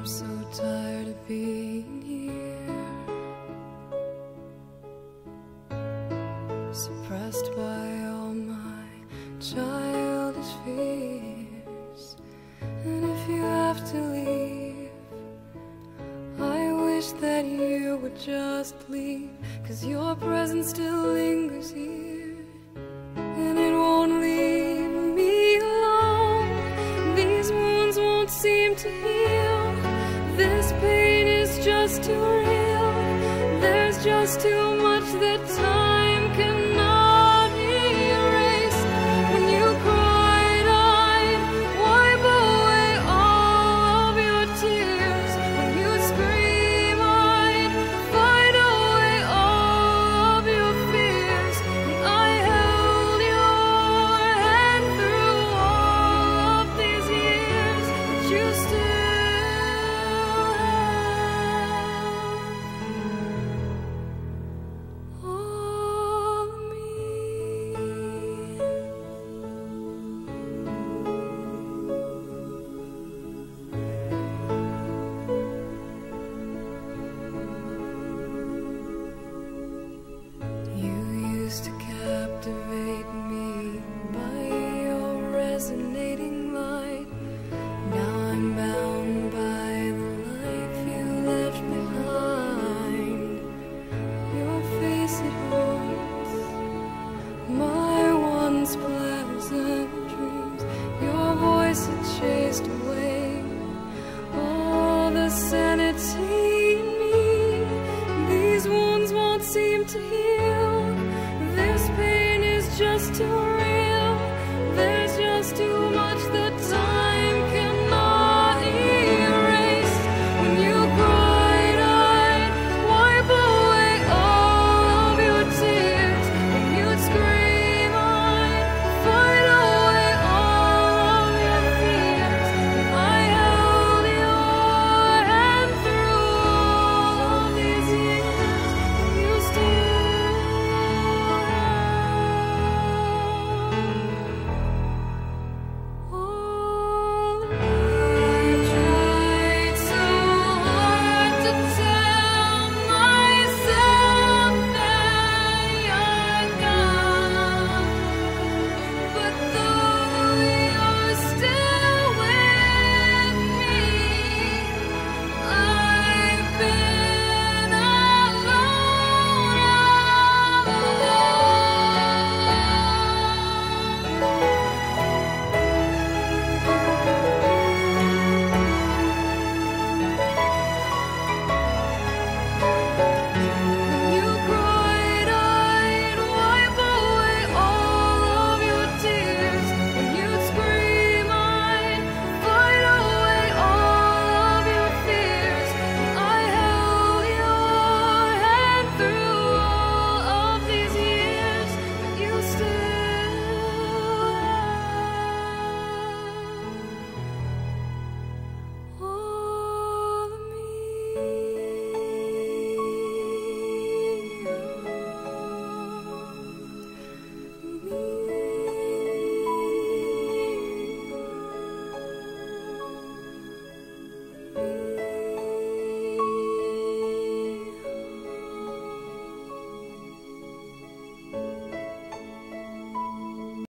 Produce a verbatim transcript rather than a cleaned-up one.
I'm so tired of being here, suppressed by all my childish fears. And if you have to leave, I wish that you would just leave, 'cause your presence still lingers here, and it won't leave me alone. These wounds won't seem to heal. This pain is just too real. There's just too much that time cannot erase. When you cried, I'd wipe away all of your tears. When you scream, I'd fight away all of your fears. And I held your hand through all of these years, but you still to captivate me by your resonating light. Now I'm bound by the life you left behind. Your face, it haunts my once pleasant dreams. Your voice, it chased away all the sanity